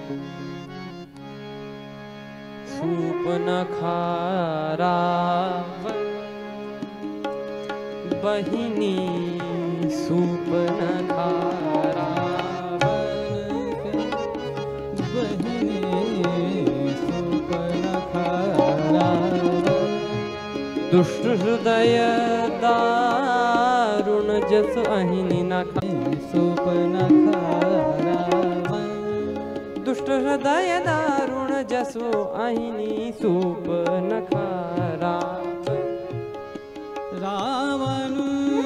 सूपनखा रावण बहिनी सूपनखा रावण बहिनी सूपनखा रावण दुष्ट हृदय दारुण जस अहिनी नखा सूपनखा रावण दुष्ट हृदय दारुण जसो अहिनी सूपनखा रावण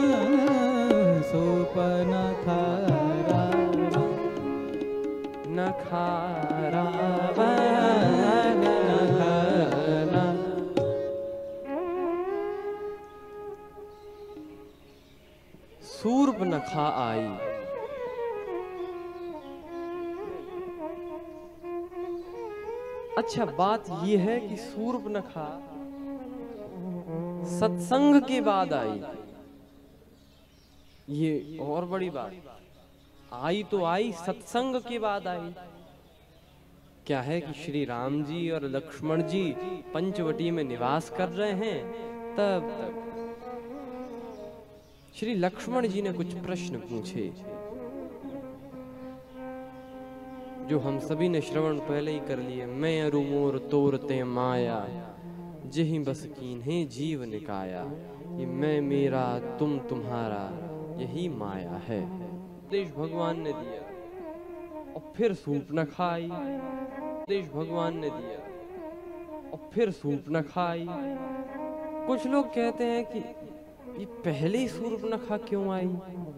सूपनखा रावण नखा रावण सूर्पनखा आई। अच्छा बात यह है कि सूर्पनखा सत्संग के बाद आई। ये और बड़ी बात, आई तो आई सत्संग के बाद आई। क्या है कि श्री राम जी और लक्ष्मण जी पंचवटी में निवास कर रहे हैं, तब श्री लक्ष्मण जी ने कुछ प्रश्न पूछे जो हम सभी ने श्रवण पहले ही कर लिए। मैं अरु मोर तोरते माया जही बस कीन्हे जीव निकाया। ये मैं मेरा तुम तुम्हारा यही माया है, देश भगवान ने दिया। और फिर सूर्पनखा आई, देश भगवान ने दिया। और फिर सूर्पनखा आई। कुछ लोग कहते हैं कि ये पहले ही सूर्पनखा क्यों आई,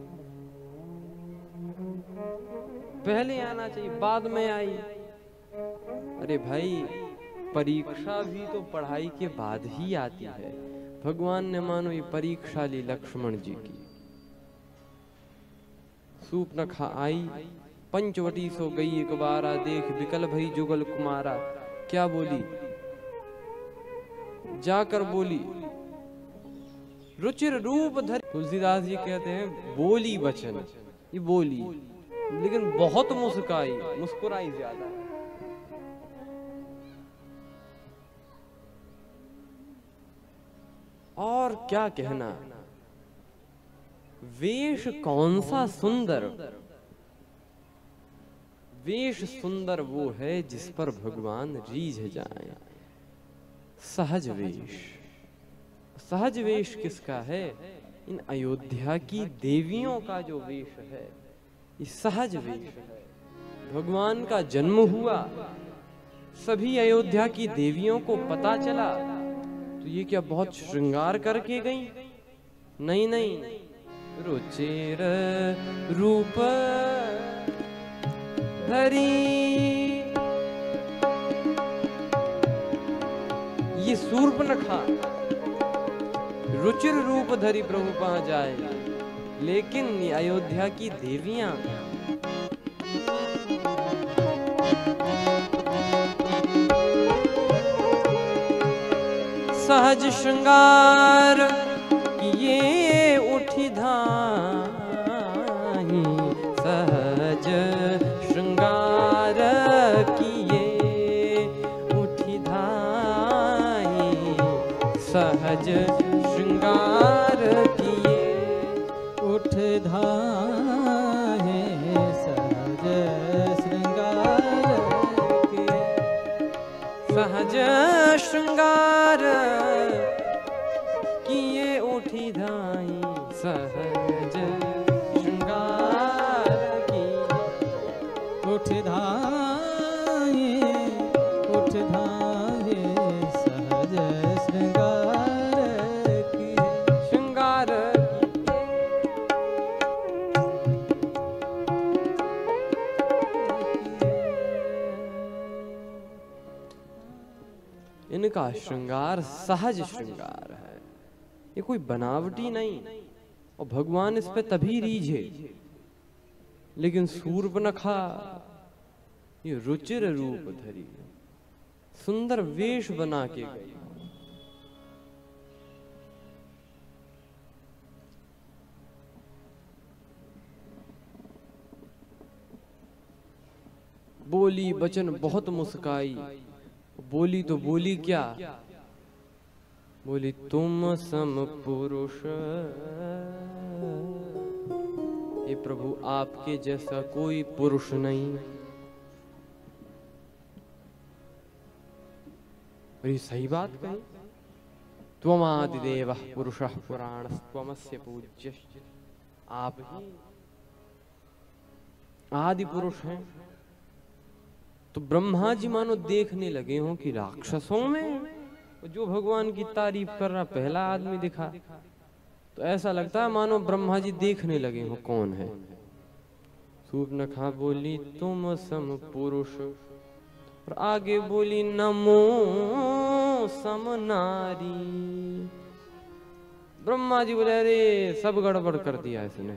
पहले आना चाहिए, बाद में आई। अरे भाई परीक्षा भी तो पढ़ाई के बाद ही आती है। भगवान ने मानो ये परीक्षा ली लक्ष्मण जी की। सूर्पनखा आई, पंचवटी सो गई एक बारा, देख बिकल भई जुगल कुमारा। क्या बोली, जाकर बोली रुचिर रूप धर। तुलसीदास जी कहते हैं बोली वचन, ये बोली लेकिन बहुत मुस्काई, मुस्कुराई ज्यादा। और क्या कहना, वेश कौन सा सुंदर। वेश सुंदर वो है जिस पर भगवान रीझ जाए। सहज वेश, सहज वेश किसका है? इन अयोध्या की देवियों का जो वेश है ये सहज वेश है। भगवान का जन्म हुआ, सभी अयोध्या की देवियों को पता चला तो ये क्या बहुत श्रृंगार करके गई? नहीं नहीं, रुचिर रूप धरी। ये सूर्पनखा रुचिर रूप धरी प्रभु पहुंच जाए, लेकिन ये अयोध्या की देवियां सहज श्रृंगार किए उठी धाई। सहज श्रृंगार किए उठी धाई। सहज श्रृंगार किए उठ धाए। सहज श्रृंगार किए, सहज श्रृंगार किए उठी धाई। सहज श्रृंगार किए उठ धाए। उठ धाए सहज श्रृंगार किए। श्रृंगार इनका श्रृंगार सहज श्रृंगार है, ये कोई बनावटी नहीं। और भगवान इस पे तभी रीझे। लेकिन सूर्पनखा ये रुचिर रूप धरी, सुंदर वेश बना के गई। बोली बचन बहुत मुस्काई। बोली तो बोली क्या, बोली तुम सम पुरुष, हे प्रभु आपके जैसा कोई पुरुष नहीं। और ये सही बात कही। त्वमादिदेवः पुरुषः पुराणस्त्वमस्य पूज्य, आप ही आदि पुरुष हैं। तो ब्रह्मा जी मानो देखने लगे हों कि राक्षसों में जो भगवान की तारीफ कर रहा पहला आदमी दिखा। तो ऐसा लगता है मानो ब्रह्मा जी देखने लगे हों कौन है। शूर्पणखा बोली तुम सम पुरुष, और आगे बोली नमो सम नारी। ब्रह्मा जी बोले अरे सब गड़बड़ कर दिया इसने।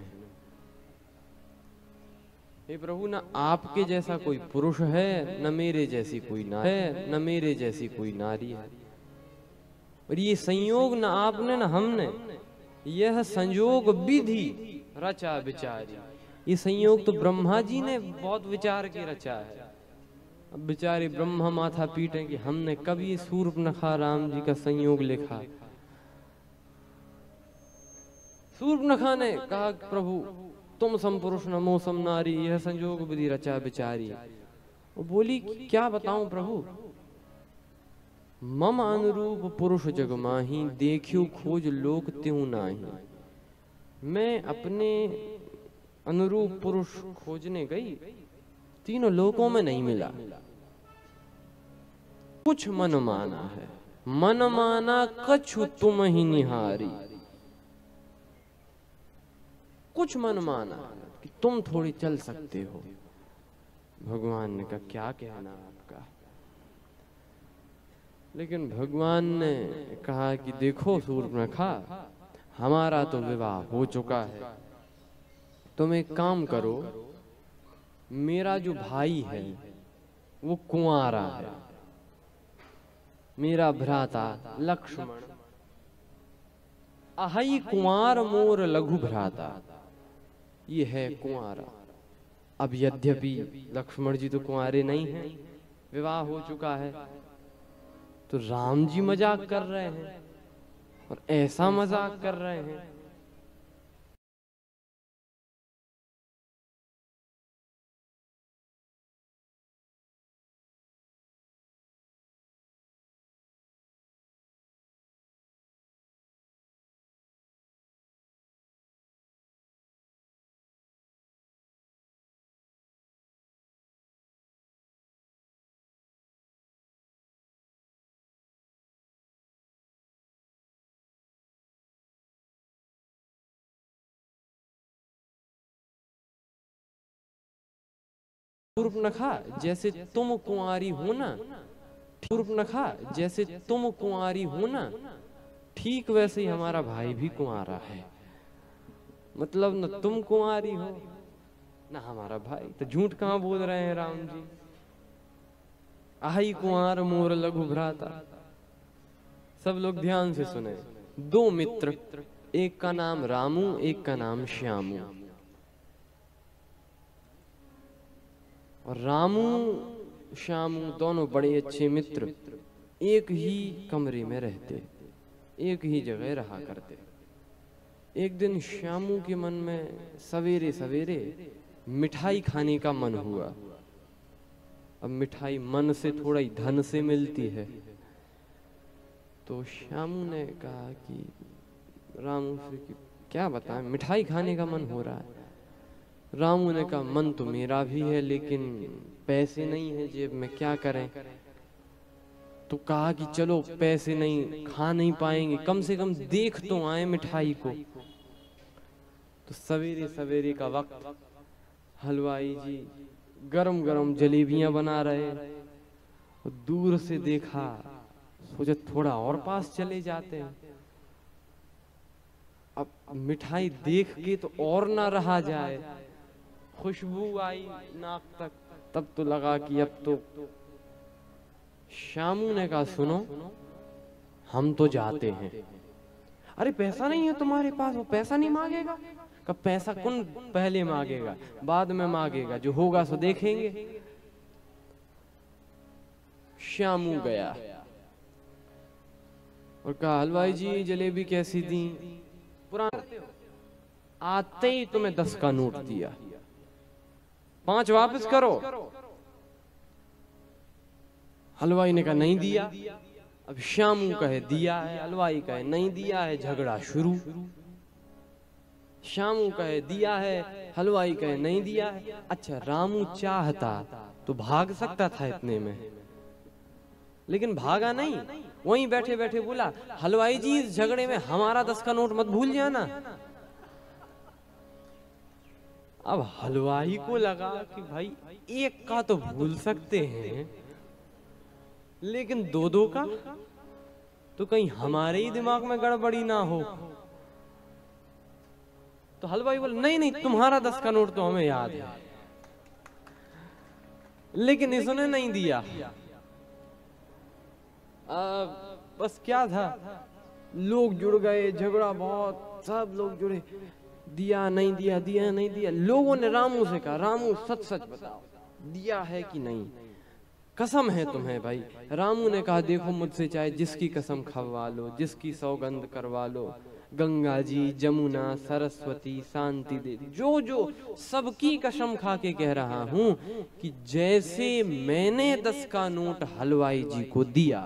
हे प्रभु, न आपके जैसा कोई पुरुष है, न मेरे जैसी कोई नारी है, न मेरे जैसी कोई नारी है। और ये संयोग न आपने न हमने, यह संयोग विधि रचा विचारी। ये संयोग तो ब्रह्मा जी ने बहुत विचार के रचा है। अब बेचारे ब्रह्मा माथा पीटे कि हमने कभी शूर्पणखा राम जी का संयोग लिखा। शूर्पणखा ने कहा प्रभु तुम सम पुरुष नमो सम नारी, यह संयोग विधि रचा बिचारी। वो बोली क्या बताऊं प्रभु, मम अनुरूप पुरुष जग माही, देखियो खोज लोक त्यों नाही। मैं अपने अनुरूप पुरुष खोजने गई, तीनों लोकों में नहीं मिला। कुछ मन माना है, मन माना कछु तुम ही निहारी। कुछ मन माना कि तुम थोड़ी चल सकते हो। भगवान ने कहा क्या कहना आपका। लेकिन भगवान ने कहा कि देखो शूर्पणखा, हमारा तो विवाह हो चुका है, तुम एक काम करो, मेरा जो भाई है वो कुंवारा है, मेरा भ्राता लक्ष्मण, अहई कुंवार मोर लघु भ्राता, ये है कुंवारा। अब यद्यपि लक्ष्मण जी तो कुंवारे नहीं हैं, विवाह हो चुका है, तो राम जी मजाक कर रहे हैं, और ऐसा मजाक कर रहे हैं। शूर्पणखा जैसे तुम कुंवारी हो ना, शूर्पणखा जैसे तुम कुंवारी हो ना, ठीक वैसे ही हमारा भाई भी कुंवारा है। मतलब न तुम कुंवारी हो ना हमारा भाई, तो झूठ कहाँ बोल रहे हैं राम जी। आई कुंवार मोर लघु भ्राता। सब लोग ध्यान से सुने। दो मित्र, एक का नाम रामू, एक का नाम श्यामू। और रामू श्यामू दोनों बड़े अच्छे मित्र एक ही कमरे में रहते, एक ही जगह रहा करते। एक दिन श्यामू के मन में सवेरे सवेरे मिठाई खाने का मन हुआ। अब मिठाई मन से थोड़ा ही धन से मिलती है, तो श्यामू ने कहा कि रामू से कि क्या बताएं, मिठाई खाने का मन हो रहा है। रामू ने कहा मन तो मेरा भी है, लेकिन पैसे नहीं है जेब में, क्या करें। तो कहा कि चलो पैसे नहीं, खा नहीं पाएंगे, कम से कम देख तो आए मिठाई को। तो सवेरे सवेरे का वक्त हलवाई जी गरम गरम जलेबियां बना रहे। दूर से देखा, सोचा थोड़ा और पास चले जाते हैं। अब मिठाई देख के तो और ना रहा जाए, खुशबू आई नाक तक, तब तो लगा कि अब तो। श्यामू ने कहा सुनो, हम तो जाते हैं। अरे पैसा नहीं है तुम्हारे पास, वो पैसा नहीं मांगेगा। कब पैसा कौन पहले मांगेगा, बाद में मांगेगा, जो होगा सो देखेंगे। श्यामू गया और कहा हलवाई जी जलेबी कैसी दी? पुराना आते ही तुम्हें 10 का नोट दिया, 5 वापस करो। हलवाई ने कहा नहीं दिया। अब श्यामू कहे दिया है, हलवाई कहे नहीं दिया है, झगड़ा शुरू। श्यामू कहे दिया है, हलवाई कहे नहीं दिया है। अच्छा रामू चाहता तो भाग सकता था इतने में, लेकिन भागा नहीं, वहीं बैठे बैठे बोला हलवाई जी इस झगड़े में हमारा 10 का नोट मत भूल जाना। अब हलवाई को लगा कि भाई 1 का तो भूल सकते हैं, लेकिन 2-2 का तो कहीं हमारे ही दिमाग में गड़बड़ी ना हो। तो हलवाई बोला नहीं नहीं तुम्हारा 10 का नोट तो हमें याद है, लेकिन इसने नहीं दिया। बस क्या था, लोग जुड़ गए, झगड़ा बहुत, सब लोग जुड़े, दिया नहीं दिया, दिया नहीं दिया। लोगों ने रामू से कहा रामू सच सच बताओ दिया है कि नहीं, कसम है तुम्हें भाई। रामू ने कहा देखो मुझसे चाहे जिसकी कसम खवा लो, जिसकी सौगंध करवा लो, गंगा जी, जमुना, सरस्वती, शांति देवी, जो जो सबकी कसम खा के कह रहा हूं कि जैसे मैंने 10 का नोट हलवाई जी को दिया,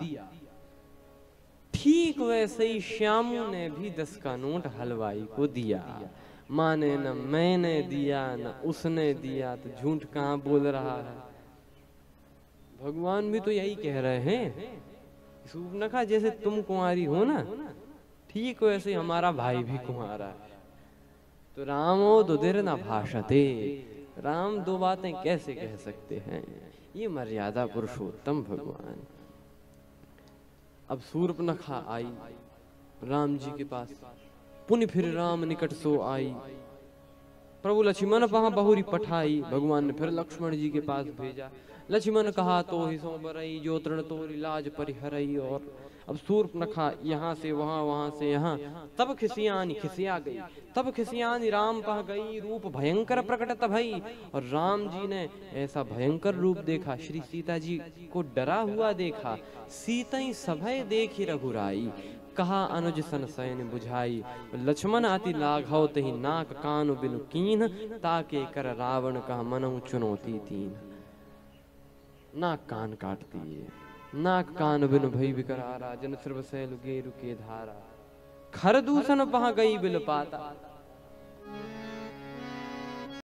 ठीक वैसे ही श्यामू ने भी 10 का नोट हलवाई को दिया। माने न मैंने दिया न उसने दिया, तो झूठ कहां बोल रहा है। भगवान भी तो यही कह रहे हैं, सूर्पनखा जैसे तुम कुंवारी हो ना, ठीक वैसे हमारा भाई भी कुंवारा है। तो रामो दुधिर न भाषते, राम 2 बातें कैसे कह सकते हैं, ये मर्यादा पुरुषोत्तम भगवान। अब सूर्पनखा आई राम जी के पास, पुनि फिर राम निकट सो आई, प्रभु लक्ष्मण पहा बहुरी पठाई। भगवान ने फिर लक्ष्मण जी के पास भेजा, लक्ष्मण कहा तो ही सो बरई, जो तृण तोरी लाज परिहरई। और अब सूर्पनखा यहाँ से वहां, वहां से यहाँ, तब खिसियानी खिसिया गई, तब खिसियानी राम पह गई, रूप भयंकर प्रकटत भई। और राम जी ने ऐसा भयंकर रूप देखा, श्री सीता जी को डरा हुआ देखा। सीतई सभय देखी रघुराई, कहा अनुज सन सैन बुझाई। लक्ष्मण अति लाघव तहि नाक कान बिनु कीन, ताके कर रावण का मनऊ चुनौती तीन। नाक कान काट दिए, नाक कान बिनु भई विकरारा, जन सर्व सैल गेरु के धारा। खर दूषण पहा गई बिल पाता।